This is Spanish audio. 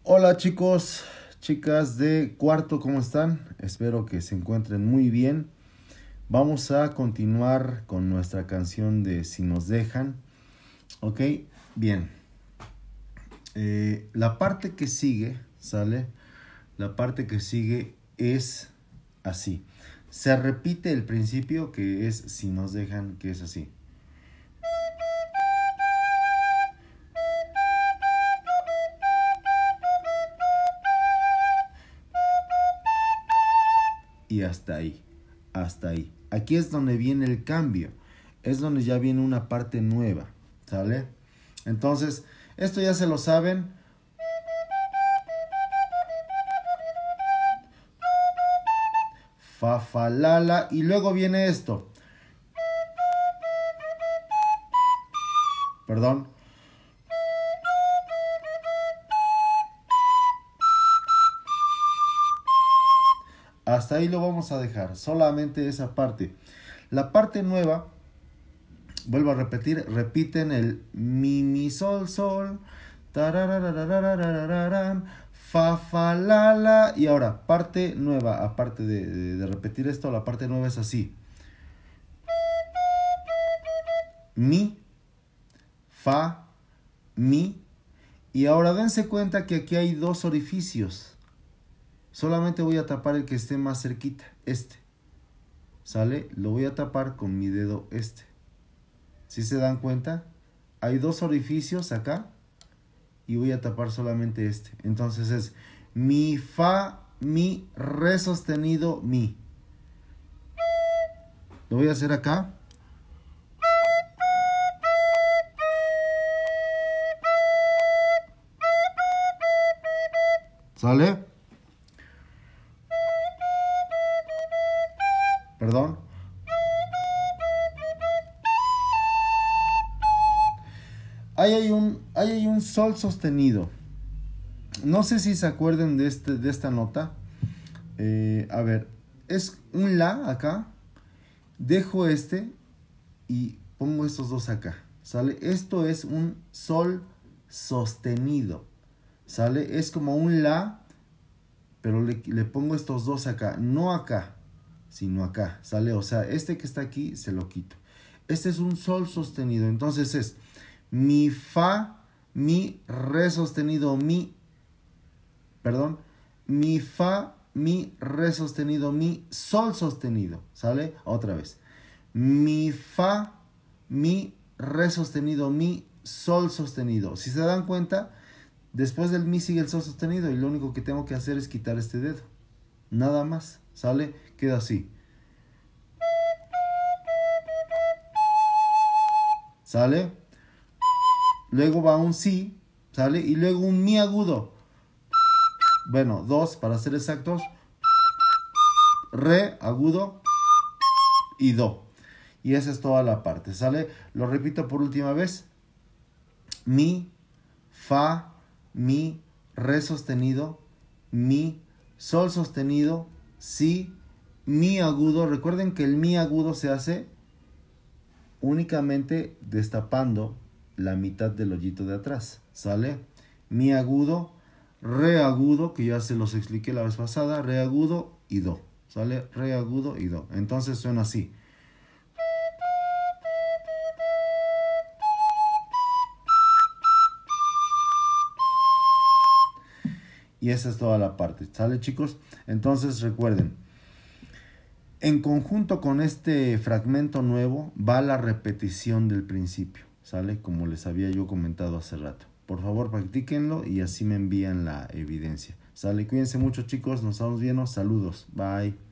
Hola chicos, chicas de cuarto, ¿cómo están? Espero que se encuentren muy bien. Vamos a continuar con nuestra canción de Si nos dejan. Ok, bien. La parte que sigue, ¿sale? La parte que sigue es así. Se repite el principio que es Si nos dejan, que es así. Y hasta ahí, hasta ahí. Aquí es donde viene el cambio, es donde ya viene una parte nueva, ¿sale? Entonces, esto ya se lo saben. Fa, fa, la, la, y luego viene esto. Perdón. Hasta ahí lo vamos a dejar, solamente esa parte. La parte nueva, vuelvo a repetir, repiten el mi, mi, sol, sol, tararararararararam, fa, fa, la, la. Y ahora, parte nueva, aparte de repetir esto, la parte nueva es así. Mi, fa, mi. Y ahora dense cuenta que aquí hay dos orificios. Solamente voy a tapar el que esté más cerquita, este. ¿Sale? Lo voy a tapar con mi dedo este. ¿Sí se dan cuenta? Hay dos orificios acá y voy a tapar solamente este. Entonces es mi, fa, mi, re sostenido, mi. Lo voy a hacer acá. ¿Sale? Perdón. Ahí hay un sol sostenido. No sé si se acuerdan de esta nota. A ver, es un la acá. Dejo este y pongo estos dos acá. ¿Sale? Esto es un sol sostenido. ¿Sale? Es como un la, pero le pongo estos dos acá. No acá, sino acá. ¿Sale? O sea, este que está aquí se lo quito. Este es un sol sostenido. Entonces es mi, fa, mi, re sostenido, mi. Perdón. Mi, fa, mi, re sostenido, mi, sol sostenido. ¿Sale? Otra vez. Mi, fa, mi, re sostenido, mi, sol sostenido. Si se dan cuenta, después del mi sigue el sol sostenido y lo único que tengo que hacer es quitar este dedo. Nada más. ¿Sale? Queda así. ¿Sale? Luego va un si. ¿Sale? Y luego un mi agudo. Bueno, dos para ser exactos. Re agudo y do. Y esa es toda la parte. ¿Sale? Lo repito por última vez. Mi, fa, mi, re sostenido, mi, sol sostenido, si, mi agudo. Recuerden que el mi agudo se hace únicamente destapando la mitad del hoyito de atrás. ¿Sale? Mi agudo, re agudo, que ya se los expliqué la vez pasada, re agudo y do. ¿Sale? Re agudo y do. Entonces suena así. Y esa es toda la parte. ¿Sale, chicos? Entonces recuerden, en conjunto con este fragmento nuevo va la repetición del principio. ¿Sale? Como les había yo comentado hace rato. Por favor, practíquenlo y así me envían la evidencia. ¿Sale? Cuídense mucho, chicos. Nos estamos viendo. Saludos. Bye.